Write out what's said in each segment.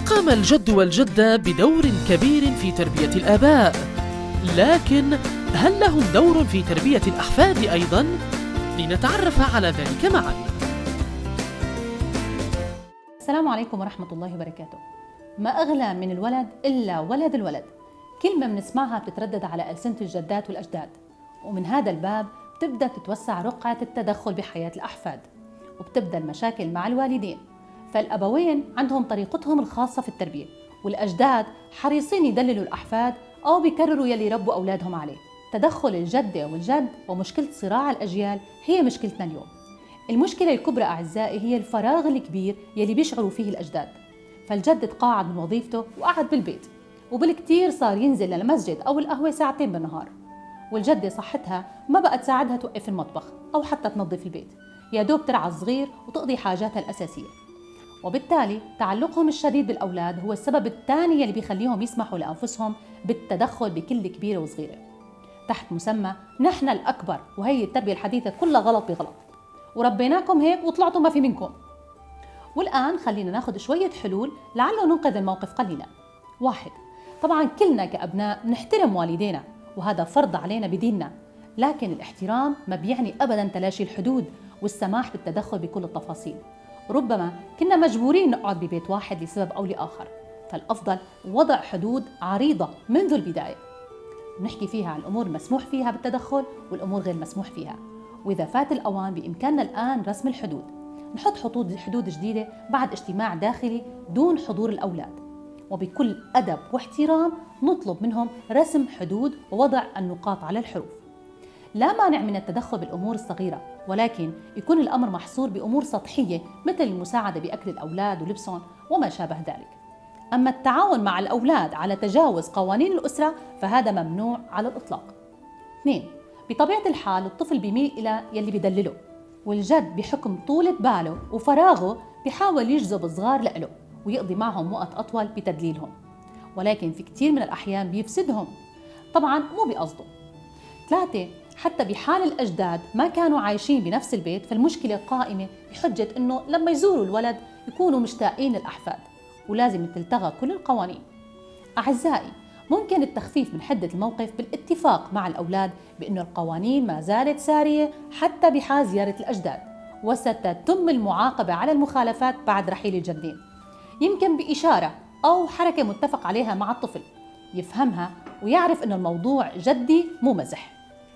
قام الجد والجدة بدور كبير في تربية الآباء، لكن هل لهم دور في تربية الأحفاد أيضاً؟ لنتعرف على ذلك معاً. السلام عليكم ورحمة الله وبركاته. ما أغلى من الولد إلا ولد الولد، كلمة بنسمعها بتتردد على ألسنة الجدات والأجداد، ومن هذا الباب بتبدأ تتوسع رقعة التدخل بحياة الأحفاد، وبتبدأ المشاكل مع الوالدين. فالأبوين عندهم طريقتهم الخاصة في التربية، والأجداد حريصين يدللوا الأحفاد أو بيكرروا يلي ربوا أولادهم عليه. تدخل الجدة والجد ومشكلة صراع الأجيال هي مشكلتنا اليوم. المشكلة الكبرى أعزائي هي الفراغ الكبير يلي بيشعروا فيه الأجداد. فالجد تقاعد من وظيفته وقعد بالبيت، وبالكتير صار ينزل للمسجد أو القهوة ساعتين بالنهار، والجدة صحتها ما بقى تساعدها توقف المطبخ أو حتى تنظف البيت، يا دوب ترعى الصغير وتقضي حاجاتها الأساسية. وبالتالي تعلقهم الشديد بالأولاد هو السبب الثاني يلي بيخليهم يسمحوا لأنفسهم بالتدخل بكل كبيرة وصغيرة تحت مسمى نحن الأكبر، وهي التربية الحديثة كلها غلط بغلط، وربيناكم هيك وطلعتوا ما في منكم. والآن خلينا ناخذ شوية حلول لعله ننقذ الموقف قليلا. 1. طبعا كلنا كأبناء نحترم والدينا، وهذا فرض علينا بديننا، لكن الاحترام ما بيعني أبدا تلاشي الحدود والسماح بالتدخل بكل التفاصيل. ربما كنا مجبورين نقعد ببيت واحد لسبب أو لآخر، فالأفضل وضع حدود عريضة منذ البداية نحكي فيها عن الأمور المسموح فيها بالتدخل والأمور غير مسموح فيها. وإذا فات الأوان بإمكاننا الآن رسم الحدود، نحط حدود جديدة بعد اجتماع داخلي دون حضور الأولاد، وبكل أدب واحترام نطلب منهم رسم حدود ووضع النقاط على الحروف. لا مانع من التدخل بالأمور الصغيرة، ولكن يكون الأمر محصور بأمور سطحية مثل المساعدة بأكل الأولاد ولبسهم وما شابه ذلك. أما التعاون مع الأولاد على تجاوز قوانين الأسرة فهذا ممنوع على الإطلاق. 2. بطبيعة الحال الطفل بيميل إلى يلي بيدلله، والجد بحكم طولة باله وفراغه بيحاول يجذب الصغار لإله ويقضي معهم وقت أطول بتدليلهم، ولكن في كتير من الأحيان بيفسدهم، طبعاً مو بقصده. 3. حتى بحال الأجداد ما كانوا عايشين بنفس البيت فالمشكلة قائمة بحجة إنه لما يزوروا الولد يكونوا مشتاقين للأحفاد، ولازم تلتغى كل القوانين. أعزائي، ممكن التخفيف من حدة الموقف بالاتفاق مع الأولاد بأنه القوانين ما زالت سارية حتى بحال زيارة الأجداد، وستتم المعاقبة على المخالفات بعد رحيل الجدين، يمكن بإشارة أو حركة متفق عليها مع الطفل يفهمها ويعرف أن الموضوع جدي مو مزح.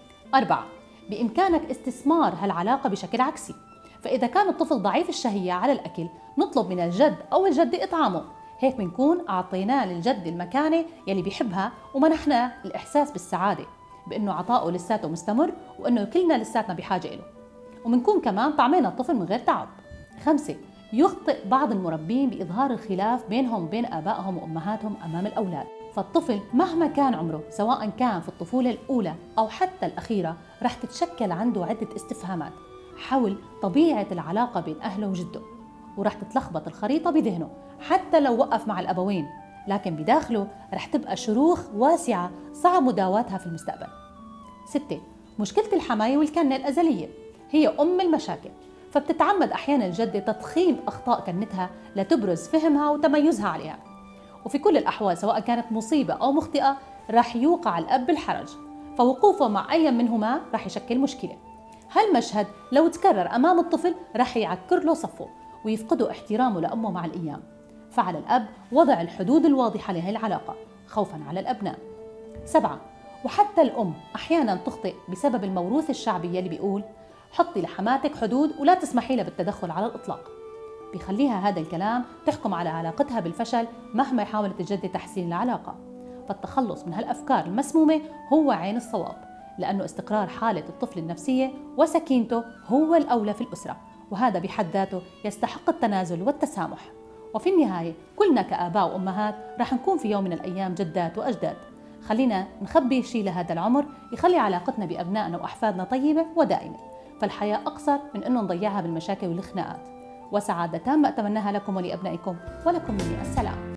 4. بإمكانك استثمار هالعلاقة بشكل عكسي، فإذا كان الطفل ضعيف الشهية على الأكل نطلب من الجد أو الجدة إطعامه، هيك بنكون أعطيناه للجد المكانة يلي بيحبها ومنحنا الإحساس بالسعادة بأنه عطاؤه لساته مستمر وأنه كلنا لساتنا بحاجة إله، ومنكون كمان طعمينا الطفل من غير تعب. 5. يخطئ بعض المربين بإظهار الخلاف بينهم وبين آبائهم وأمهاتهم أمام الأولاد، فالطفل مهما كان عمره سواء كان في الطفولة الأولى أو حتى الأخيرة رح تتشكل عنده عدة استفهامات حول طبيعة العلاقة بين أهله وجده، ورح تتلخبط الخريطة بذهنه حتى لو وقف مع الأبوين، لكن بداخله رح تبقى شروخ واسعة صعب مداواتها في المستقبل. 6. مشكلة الحماية والكنة الأزلية هي أم المشاكل، فبتتعمد أحيانا الجدة تضخيم أخطاء كنتها لتبرز فهمها وتميزها عليها، وفي كل الأحوال سواء كانت مصيبة أو مخطئة رح يوقع الأب بالحرج، فوقوفه مع أي منهما رح يشكل مشكلة. هالمشهد لو تكرر أمام الطفل رح يعكر له صفه ويفقده احترامه لأمه مع الأيام، فعلى الأب وضع الحدود الواضحة لهي العلاقة خوفاً على الأبناء. 7. وحتى الأم أحياناً تخطئ بسبب الموروث الشعبي اللي بيقول حطي لحماتك حدود ولا تسمحي لها بالتدخل على الإطلاق، بيخليها هذا الكلام تحكم على علاقتها بالفشل مهما حاولت الجدة تحسين العلاقة. فالتخلص من هالأفكار المسمومة هو عين الصواب، لأنه استقرار حالة الطفل النفسية وسكينته هو الأولى في الأسرة، وهذا بحد ذاته يستحق التنازل والتسامح. وفي النهاية كلنا كآباء وأمهات رح نكون في يوم من الأيام جدات وأجداد، خلينا نخبي شيء لهذا العمر يخلي علاقتنا بأبنائنا وأحفادنا طيبة ودائمة، فالحياة أقصر من أنه نضيعها بالمشاكل والخناقات. وسعادة تامة أتمناها لكم ولأبنائكم، ولكم مني السلام.